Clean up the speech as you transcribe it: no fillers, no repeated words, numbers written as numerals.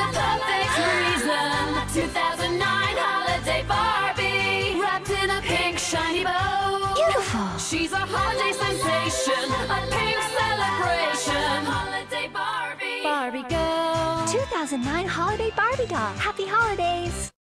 the perfect reason. 2009 holiday Barbie, wrapped in a pink shiny bow. Beautiful. She's a holiday sensation, a pink celebration. Holiday Barbie. Barbie girl. 2009 holiday Barbie doll. Happy holidays.